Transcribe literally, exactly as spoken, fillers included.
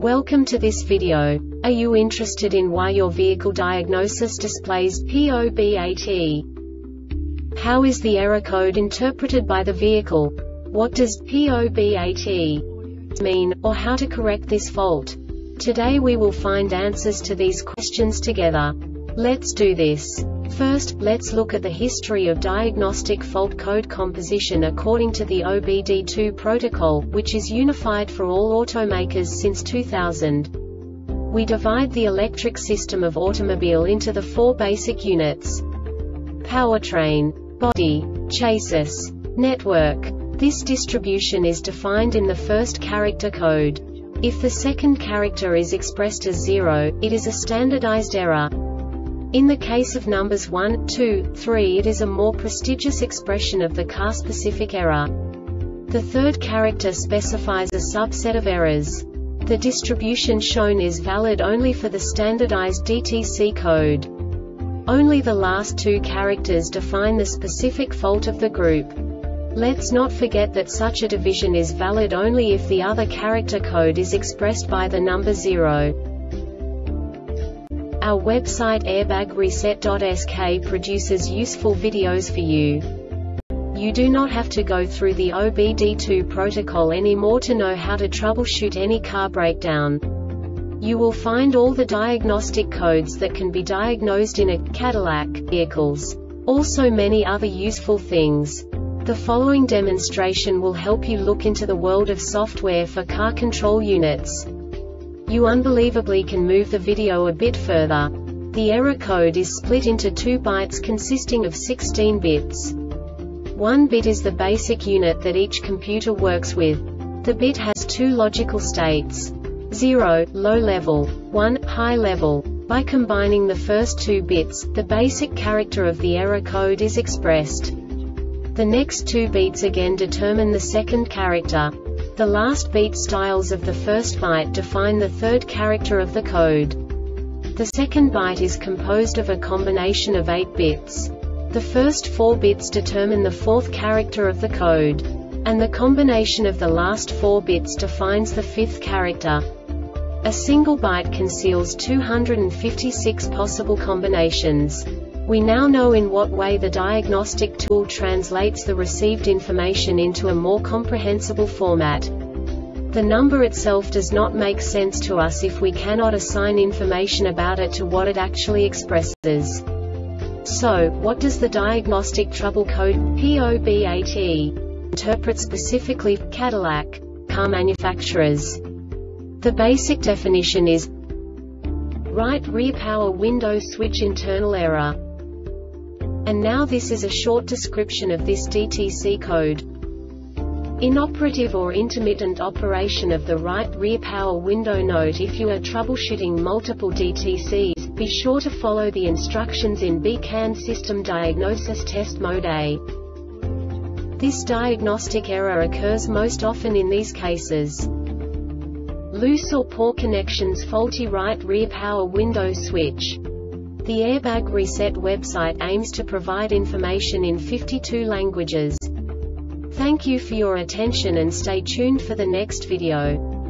Welcome to this video. Are you interested in why your vehicle diagnosis displays P O B eight E? How is the error code interpreted by the vehicle? What does P O B eight E mean, or how to correct this fault? Today we will find answers to these questions together. Let's do this. First, let's look at the history of diagnostic fault code composition according to the O B D two protocol, which is unified for all automakers since two thousand. We divide the electric system of automobile into the four basic units: powertrain, body, chassis, network. This distribution is defined in the first character code. If the second character is expressed as zero, it is a standardized error. In the case of numbers one, two, three, it is a more prestigious expression of the car-specific error. The third character specifies a subset of errors. The distribution shown is valid only for the standardized D T C code. Only the last two characters define the specific fault of the group. Let's not forget that such a division is valid only if the other character code is expressed by the number zero. Our website airbag reset dot S K produces useful videos for you. You do not have to go through the O B D two protocol anymore to know how to troubleshoot any car breakdown. You will find all the diagnostic codes that can be diagnosed in a Cadillac vehicles. Also many other useful things. The following demonstration will help you look into the world of software for car control units. You unbelievably can move the video a bit further. The error code is split into two bytes consisting of sixteen bits. One bit is the basic unit that each computer works with. The bit has two logical states: zero, low level, one, high level. By combining the first two bits, the basic character of the error code is expressed. The next two bits again determine the second character. The last beat styles of the first byte define the third character of the code. The second byte is composed of a combination of eight bits. The first four bits determine the fourth character of the code. And the combination of the last four bits defines the fifth character. A single byte conceals two hundred fifty-six possible combinations. We now know in what way the diagnostic tool translates the received information into a more comprehensible format. The number itself does not make sense to us if we cannot assign information about it to what it actually expresses. So, what does the diagnostic trouble code P O B eight E interpret specifically for Cadillac car manufacturers? The basic definition is right rear power window switch internal error. And now this is a short description of this D T C code. Inoperative or intermittent operation of the right rear power window. Note: if you are troubleshooting multiple D T Cs, be sure to follow the instructions in B CAN System Diagnosis Test Mode A. This diagnostic error occurs most often in these cases: loose or poor connections, faulty right rear power window switch. The Airbag Reset website aims to provide information in fifty-two languages. Thank you for your attention and stay tuned for the next video.